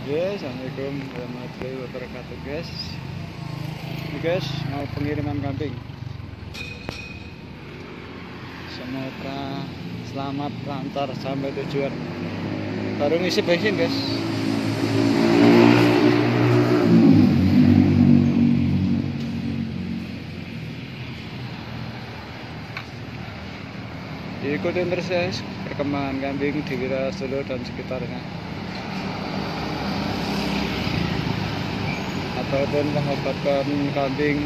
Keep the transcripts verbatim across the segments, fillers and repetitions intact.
Yes, Assalamualaikum warahmatullahi wabarakatuh guys. Ini guys, mau pengiriman kambing. Semoga selamat lancar sampai tujuan. Baru ngisi bensin guys. Ikutin terus guys perkembangan kambing di Wira Solo dan sekitarnya, ataupun mengobatkan kambing.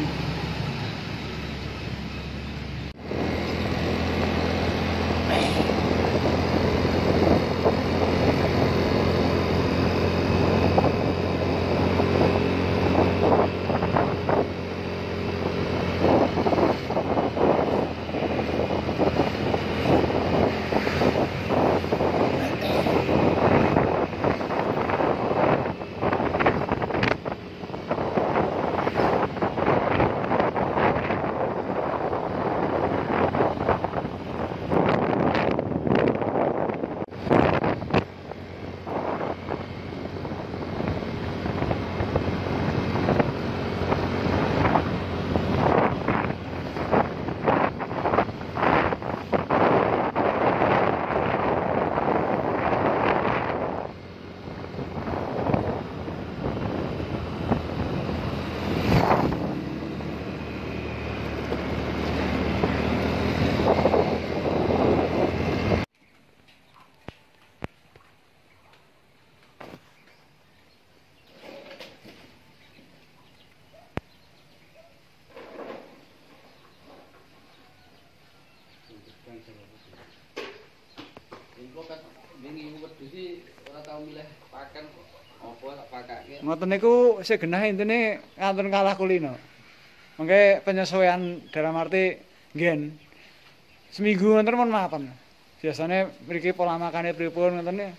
Ngoten niku sing genah intine nganten kalah kulino. Mengke penyesuaian dalam arti nggen seminggu ngoten mon mapan. Biasane mriki pola makane pripun ngoten niku.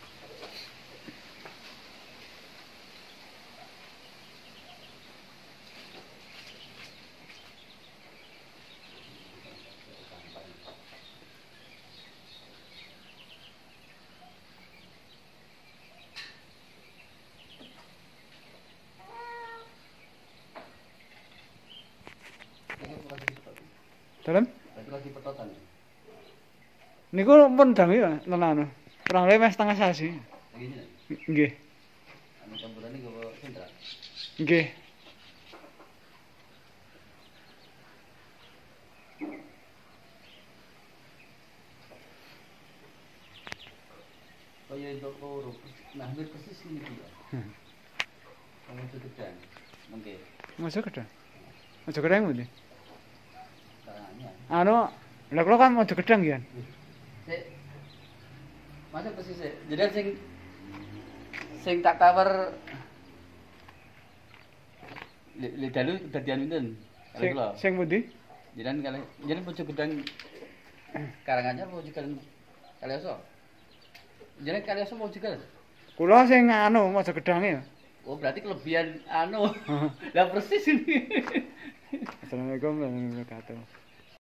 Dalam? Lagi petotan. Niku pun dangi tenan. Kurang lebih setengah sasi. Nggih. Anu campurannya gawa sentra. Nggih. Oh ya itu kok nah hampir persis ini ya. Kamu itu gedang. Mengke. Masuk gedang. Masuk gedang ngendi? Caranya. Anu, lha kula kan mau gedang ya. Sik. Masuk persis sik. Jadi sing sing tak tawar li dalu dadian pinten? Sing sing pundi? Jiran kali jiran pucuk gedang Karanganyar mau juga Kalioso. Jiran Kalioso mau juga. Kula sing anu mau gedange. Oh berarti kelebihan anu. Lah persis ini. Assalamualaikum warahmatullahi wabarakatuh.